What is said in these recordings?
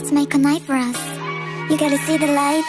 to make a night for us. You gotta see the light.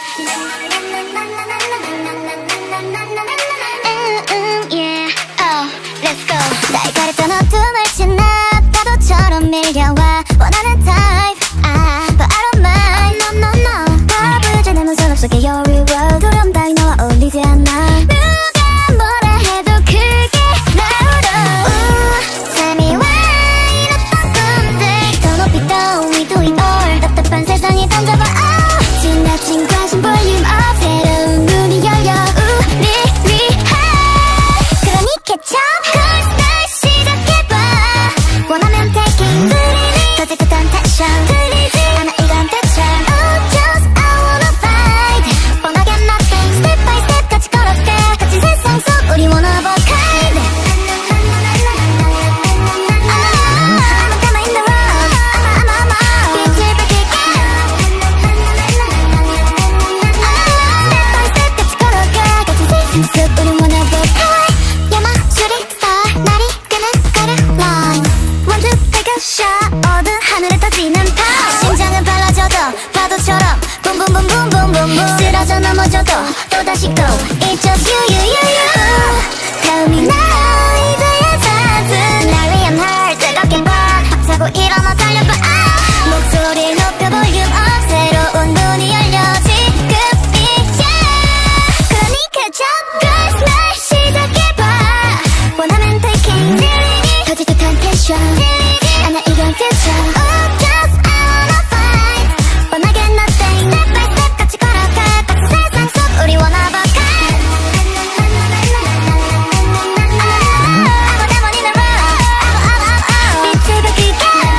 Yeah, oh, let's go. 날가렸던 어둠을 지나 파도처럼 밀려와 원하는 타입. But I don't mind. No, no, no. 바라보지 내 눈썹 속에 your real world. 두려움 따위 너와 어울리지 않아. 누가 뭐라 해도 크게 나오러. Tell me why 이랬던 꿈들 더 높이 떠 we do it all. 답답한 세상에 던져봐. 지나친 관심 볼륨 up. 새로운 문이 열려 우리 위해. 그러니 catch up. Cause 날 시작해봐. 원하면 taking 들리니 더 짙은 텐션 들리지 않아 이건 대체. Oh just I wanna fight. 뻔하게 nothing step by step 같이 걸어가. 같이 세상 속 우리 one of a kind. I'm a diamond in the rough. I'm a 빛을 밝힐게. Step by step 같이 걸어가. 같이 세상 속 우리 one of a kind. You're my shooting star. 날이 끄는 가르 line. One two take a shot. 어두운 하늘에 떠지는 power. 심장은 빨라져도 파도처럼 boom boom boom boom boom boom boom. 쓰러져 넘어져도 또다시 go. It's just you you you you. Tell me now 이제야 찾은 날 위한 날 뜨겁게 봐. 박차고 일어나 달려봐. 목소리 높여 볼륨 up. 새로운 문이 열려 지금 이제. 그러니 catch up. Cause 날 시작해봐. 원하면 taking 들리니 더 짙은 텐션 들리지 않아 이건 future. Oh just I wanna fight. 뻔하게 nothing step by step 같이 걸어가. 같이 세상 속 우리 one of a kind. I'm a diamond in the rough. 빛을 밝힐게.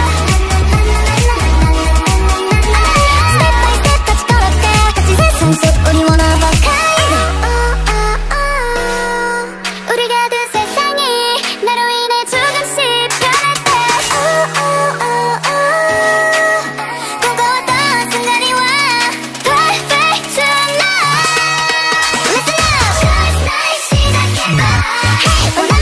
Step by step 같이 걸어가. 같이 세상 속 우리 one of a kind. 우리가 된 세상이 나로 인해 조금씩 변할 때. 꿈꿔왔던 순간이 와. Perfect tonight. Listen up. Cause 날 시작해봐. 원하는